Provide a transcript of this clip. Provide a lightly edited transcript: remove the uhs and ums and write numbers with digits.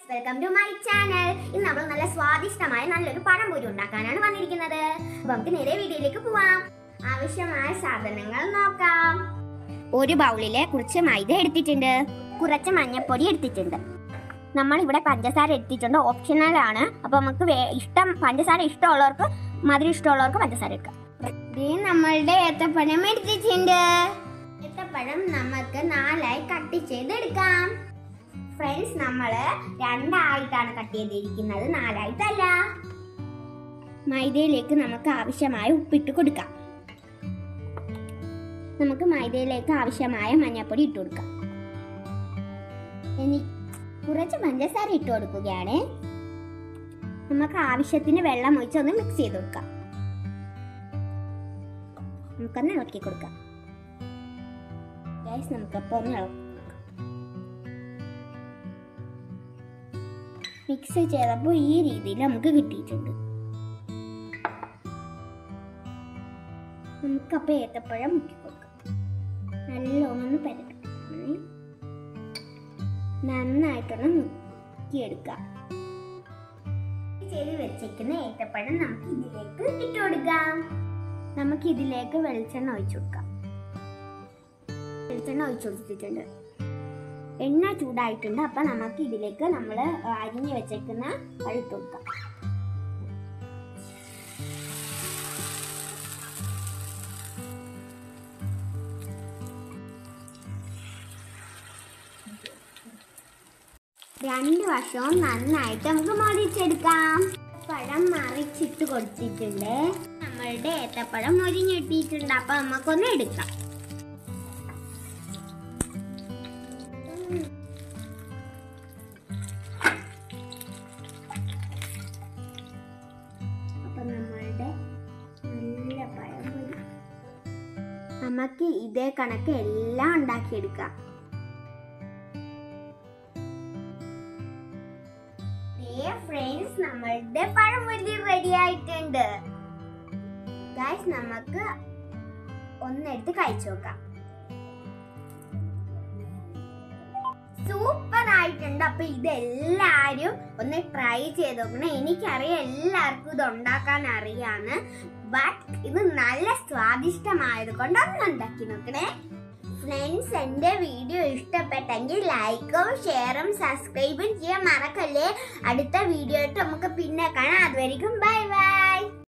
Welcome to my channel. ഇന്ന് നമ്മൾ നല്ല സ്വാദിഷ്ടമായ നല്ലൊരു പഴംപൊരി ഉണ്ടാക്കാനാണ് വന്നിരിക്കുന്നത്. അപ്പോൾ നമുക്ക് നേരെ വീഡിയോയിലേക്ക് പോവാം. ആവശ്യമായ സാധനങ്ങൾ നോക്കാം. ഒരു ബൗളിലെ കുറച്ച് മൈദ എടുത്തിട്ടുണ്ട്, കുറച്ച് മഞ്ഞൾപ്പൊടി എടുത്തിട്ടുണ്ട്. നമ്മൾ ഇവിടെ പഞ്ചസാര എടുത്തിട്ടുണ്ട്, ഓപ്ഷണൽ ആണ്. അപ്പോൾ നമുക്ക് പഞ്ചസാര ഇഷ്ടമുള്ളവർക്ക്, മധുരം ഇഷ്ടമുള്ളവർക്ക് പഞ്ചസാര എടുക്കാം. നമ്മളുടെ ഏത്തപ്പഴം എടുത്തിട്ടുണ്ട്. ഏത്തപ്പഴം നമുക്ക് 4ആയി കട്ട് ചെയ്തെടുക്കാം. ഫ്രണ്ട്സ്, നമ്മള് 2ആയിട്ടാണ് കട്ട് ചെയ്തിരിക്കുന്നത്, 4ആയിട്ടല്ല. മൈദയിലേക്ക് നമുക്ക് ആവശ്യമായ ഉപ്പിട്ട് കൊടുക്കാം. നമുക്ക് മൈദയിലേക്ക് ആവശ്യമായ മഞ്ഞൾപ്പൊടി ഇട്ട് കൊടുക്കാം. ഇനി കുറച്ച് പഞ്ചസാര ഇട്ട് കൊടുക്കുകയാണ്. നമുക്ക് ആവശ്യത്തിന് വെള്ളം ഒഴിച്ച് ഒന്ന് മിക്സ് ചെയ്ത് കൊടുക്കാം. നമുക്കൊന്ന് ഇളക്കി കൊടുക്കാം. നമുക്കപ്പോൾ ഒന്ന് ഇളക്കാം. മിക്സ് ചെയ്തപ്പോൾ ഈ രീതിയിൽ നമുക്ക് കിട്ടിയിട്ടുണ്ട്. നമുക്കപ്പോൾ ഏത്തപ്പഴം മുക്കി കൊടുക്കാം. നല്ലോണം പരട്ടാം. നന്നായിട്ടൊന്ന് മുക്കിയെടുക്കാം. ചെയ്ത് വെച്ചേക്കുന്ന ഏത്തപ്പഴം നമുക്ക് ഇതിലേക്ക് ഇട്ട് കൊടുക്കാം. നമുക്ക് ഇതിലേക്ക് വെളിച്ചെണ്ണ ഒഴിച്ചു കൊടുക്കാം. വെളിച്ചെണ്ണ ഒഴിച്ചു കൊടുത്തിട്ടുണ്ട്. എണ്ണ ചൂടായിട്ടുണ്ട്. അപ്പം നമുക്ക് ഇതിലേക്ക് നമ്മൾ അരിഞ്ഞു വെച്ചേക്കുന്ന പഴം കൊടുക്കാം. രണ്ട് വശവും നന്നായിട്ട് നമുക്ക് മൊരിച്ചെടുക്കാം. പഴം മറിച്ചിട്ട് കൊടുത്തിട്ടുണ്ട്. നമ്മളുടെ ഏത്തപ്പഴം മൊരിഞ്ഞിട്ടിട്ടുണ്ട്. അപ്പൊ നമുക്കൊന്ന് എടുക്കാം. അപ്പൊ നമ്മളുടെ നല്ല പഴംപൊരി നമുക്ക് ഇതേ കണക്ക് എല്ലാം ഉണ്ടാക്കിയെടുക്കാം. ഫ്രണ്ട്സ്, നമ്മളുടെ പഴംപൊരി റെഡി ആയിട്ടുണ്ട്. ഗൈസ്, നമുക്ക് ഒന്നെടുത്ത് കഴിച്ചു നോക്കാം. സൂപ്പർ ആയിട്ടുണ്ട്. അപ്പൊ ഇതെല്ലാരും ഒന്ന് ട്രൈ ചെയ്ത് നോക്കണം. എനിക്കറിയാം എല്ലാവർക്കും ഇത് ഉണ്ടാക്കാൻ അറിയാന്ന്. ബട്ട് ഇത് നല്ല സ്വാദിഷ്ടമായത് കൊണ്ട് ഒന്ന് ഉണ്ടാക്കി നോക്കണേ. ഫ്രണ്ട്സ്, എൻ്റെ വീഡിയോ ഇഷ്ടപ്പെട്ടെങ്കിൽ ലൈക്കും ഷെയറും സബ്സ്ക്രൈബും ചെയ്യാൻ മറക്കല്ലേ. അടുത്ത വീഡിയോ ആയിട്ട് നമുക്ക് പിന്നെ കാണാം. അതുവരെയും ബൈ ബൈ.